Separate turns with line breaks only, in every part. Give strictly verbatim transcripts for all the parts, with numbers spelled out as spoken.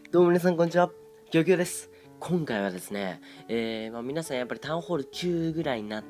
どうも皆さんこんにちは。きょうきょうです。今回はですね、えーまあ、皆さんやっぱりタウンホールきゅうぐらいになって、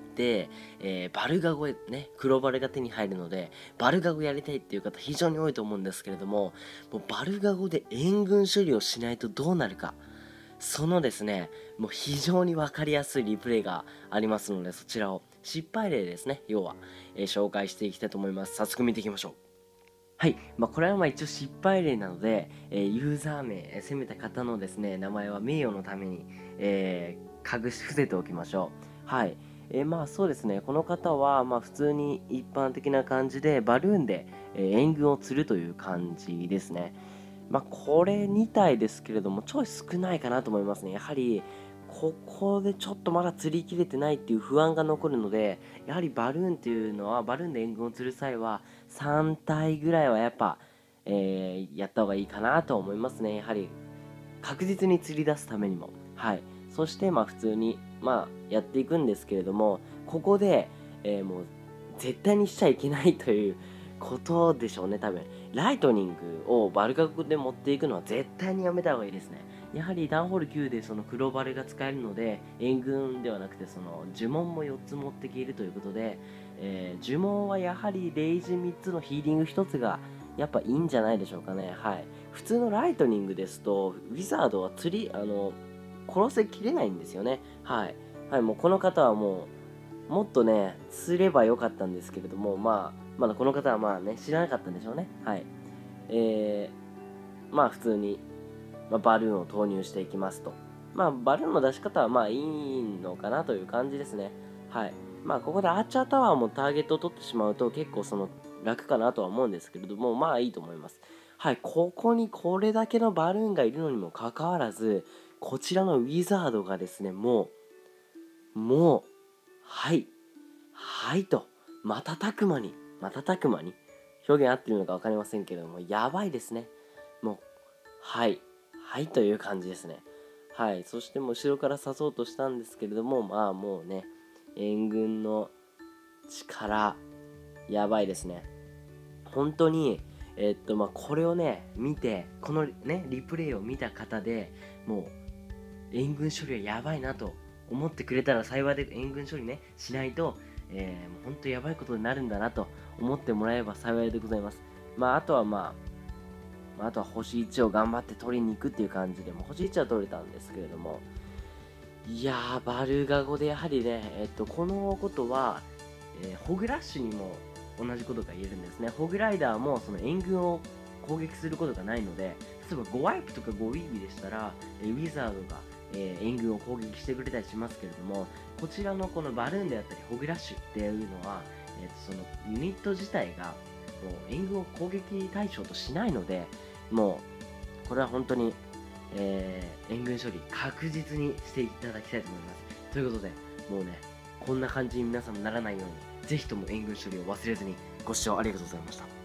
えーバルガゴへね、黒バルが手に入るので、バルガゴやりたいっていう方非常に多いと思うんですけれども、もうバルガゴで援軍処理をしないとどうなるか、そのですね、もう非常にわかりやすいリプレイがありますので、そちらを失敗例ですね、要は、えー紹介していきたいと思います。早速見ていきましょう。はい。まあ、これはまあ一応失敗例なので、えーユーザー名、えー攻めた方のですね、名前は名誉のために、えー隠し伏せておきましょう。はい。えーまあそうですね、この方は、まあ普通に一般的な感じで、バルーンで、えー援軍を釣るという感じですね。まあこれに体ですけれども、ちょい少ないかなと思いますね。やはり、ここでちょっとまだ釣り切れてないっていう不安が残るので、やはりバルーンっていうのは、バルーンで援軍を釣る際は、さん体ぐらいはやっぱ、えーやった方がいいかなと思いますね。やはり、確実に釣り出すためにも。はい。そして、まあ普通に、まあやっていくんですけれども、ここで、えーもう、絶対にしちゃいけないということでしょうね、多分。ライトニングをバルカゴで持っていくのは絶対にやめた方がいいですね。やはりダウンホールきゅうでその黒バルが使えるので、援軍ではなくてその呪文もよっつ持っていけるということで、えー呪文はやはりレイジみっつのヒーリングひとつがやっぱいいんじゃないでしょうかね。はい。普通のライトニングですと、ウィザードは釣り、あの、殺せきれないんですよね。はい。はい、もうこの方はもう、もっとね、釣ればよかったんですけれども、まあ、まだこの方はまあね、知らなかったんでしょうね。はい。えー、まあ普通に、まあ、バルーンを投入していきますと。まあ、バルーンの出し方はまあいいのかなという感じですね。はい。まあ、ここでアーチャータワーもターゲットを取ってしまうと結構その楽かなとは思うんですけれども、まあいいと思います。はい。ここにこれだけのバルーンがいるのにもかかわらず、こちらのウィザードがですね、もう、もう、はい、はいと、瞬く間に、瞬く間に、表現合ってるのか分かりませんけれども、やばいですね。もう、はい、はいという感じですね。はい、そしてもう後ろから刺そうとしたんですけれども、まあもうね、援軍の力、やばいですね。本当に、えっと、まあこれをね、見て、このね、リプレイを見た方でもう、援軍処理はやばいなと思ってくれたら幸いで、援軍処理ね、しないと、えー、もう本当やばいことになるんだなと思ってもらえれば幸いでございます。まあ、あとはまあ、まあ、あとは星いちを頑張って取りに行くっていう感じで、も星いちは取れたんですけれども、いやー、バルガ語でやはりね、えっと、このことは、えーホグラッシュにも同じことが言えるんですね。ホグライダーもその援軍を攻撃することがないので、例えばごワイプとかごウィービーでしたら、えーウィザードが、えー援軍を攻撃してくれたりしますけれども、こちらのこのバルーンであったりホグラッシュっていうのは、えーとそのユニット自体がもう援軍を攻撃対象としないので、もうこれは本当にえー援軍処理確実にしていただきたいと思います。ということで、もうね、こんな感じに皆さんもならないように、ぜひとも援軍処理を忘れずにご視聴ありがとうございました。